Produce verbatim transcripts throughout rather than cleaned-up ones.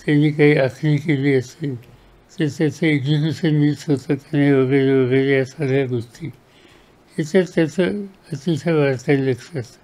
त्यांनी काही आखणी केली असेल तर त्याचं एक्झिक्युशन नीट होतं का नाही वगैरे वगैरे या सगळ्या गोष्टी ह्याच्यात त्याचं अतिशय बारकाईने लक्ष असतं.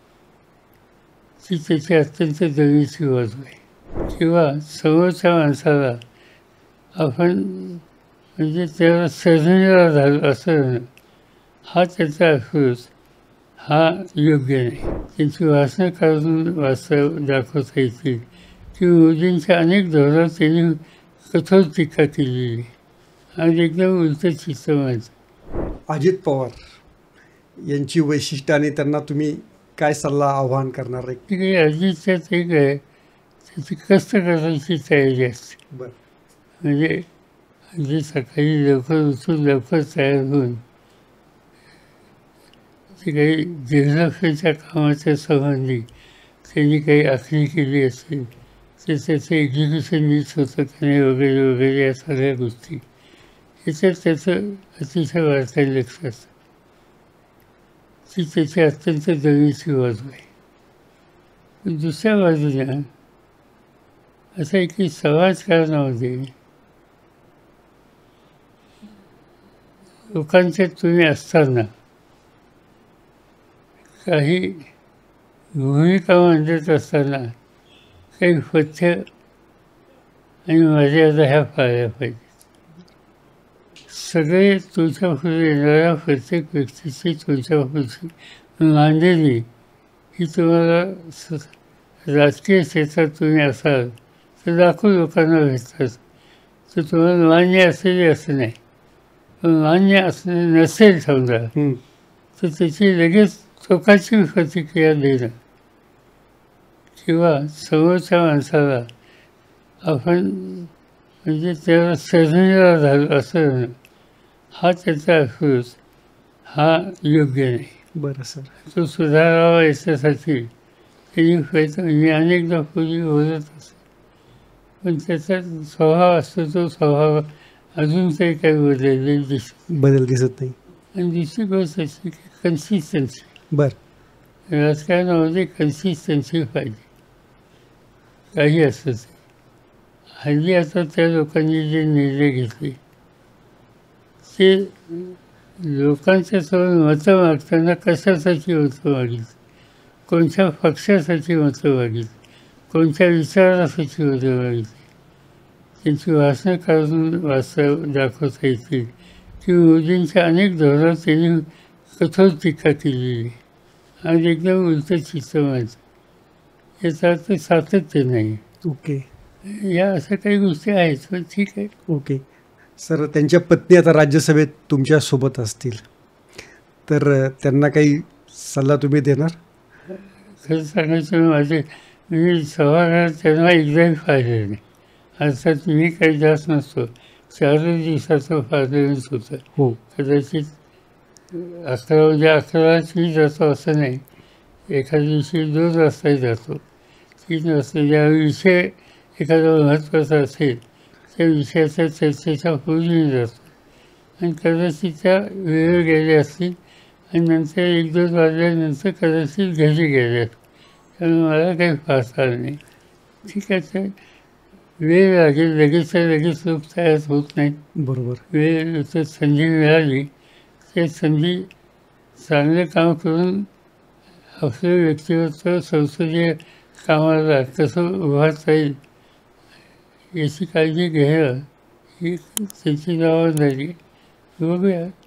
ती त्याची अत्यंत जवळची बाजू आहे. किंवा समोरच्या माणसाला आपण म्हणजे त्याला सर्जनीला झालं असं हा त्याचा अप्रोच हा योग्य नाही. त्यांची भाषणं काढून वास्तव दाखवता येतील की मोदींच्या अनेक धोरणात त्यांनी कठोर टीका केलेली आणि एकदम उलटं चित्र माझं. अजित पवार यांची वैशिष्ट्य आणि त्यांना तुम्ही काय सल्ला आव्हान करणार आहे? की अजितच्यात एक आहे त्याची कष्ट करायची तयारी असते. बरं. म्हणजे अगदी सकाळी लवकर उठून लवकर तयार होऊन जे काही डेव्हलपमेंटच्या कामाच्या संबंधी त्यांनी काही आखणी केली असेल तर त्याचं एक्झिक्युशन नीट होतं का नाही वगैरे वगैरे या सगळ्या गोष्टी ह्याच्यात त्याचं अतिशय बारकाईने लक्ष असतं. ती त्याची अत्यंत जवळची बाजू आहे. पण दुसऱ्या बाजूला असं आहे की समाजकारणामध्ये लोकांच्यात तुम्ही असताना काही भूमिका मांडत असताना काही पथ्य आणि मर्यादा ह्या पाळल्या पाहिजेत. सगळे तुमच्या पुढे येणाऱ्या प्रत्येक व्यक्तीची तुमच्या पुढची मांडणी ही तुम्हाला राजकीय क्षेत्रात तुम्ही असाल तर लाखो लोकांना भेटतात तर तुम्हाला मान्य असेल असं नाही. पण मान्य असणे नसेल समजा तर त्याची लगेच टोकाची प्रतिक्रिया देणं किंवा समोरच्या माणसाला आपण म्हणजे त्याला सर्जनीला झालं असं हा त्याचा अप्रोच हा योग्य नाही. बरं सर. तो सुधारावा याच्यासाठी त्यांनी प्रयत्न मी अनेकदा पूर्वी बोलत असे पण त्याचा स्वभाव असतो तो स्वभाव अजून काही काही बदललेला दिसत बदल दिसत नाही. आणि दुसरी गोष्ट अशी की कन्सिस्टन्सी. बरं. राजकारणामध्ये कन्सिस्टन्सी पाहिजे काही असतं ते. हल्ली आता त्या लोकांनी जे निर्णय घेतले ते लोकांच्या समोर मतं मागताना कशासाठी मतं मागितली, कोणत्या पक्षासाठी मतं मागितली, कोणत्या विचारासाठी मतं मागितली, त्यांची भाषणं काढून वास्तव दाखवता येतील की मोदींच्या अनेक धोरणात त्यांनी कठोर टीका केलेली आणि एकदम उलटं चित्र माझं. याचा अर्थ सातत्य नाही. ओके. या अशा काही गोष्टी आहेत पण ठीक आहे. Okay sir. त्यांच्या पत्नी आता राज्यसभेत तुमच्यासोबत असतील तर त्यांना काही सल्ला तुम्ही देणार? खरं सांगायचं माझे मी सभागृहात त्यांना एकदाही पाहिलं नाही. अर्थात मी काही जास्त नसतो. चारच दिवसाचं फादरच होतं. हो. कदाचित अकरा म्हणजे अकराच मी जातो असं नाही. एखाद्या दिवशी दोन वाजताही जातो, तीन वाजता. ज्या विषय एखादा महत्त्वाचा असेल त्या विषयाच्या चर्चेच्या पूर्वी जातो आणि कदाचित त्या वेळ गेल्या असतील आणि नंतर एक दोन वाजल्यानंतर कदाचित घरी गेल्या. त्यामुळे मला काही फास आला नाही. ठीक आहे. तर वेळ लागेल. लगेच लगेच लोक तयार होत नाहीत. बरोबर. वेळ तर संधी मिळाली ते संधी चांगलं काम करून आपलं व्यक्तिमत्व संसदीय कामाला कसं उभारता येईल याची काळजी घेणं ही त्याची जबाबदारी. बघूया.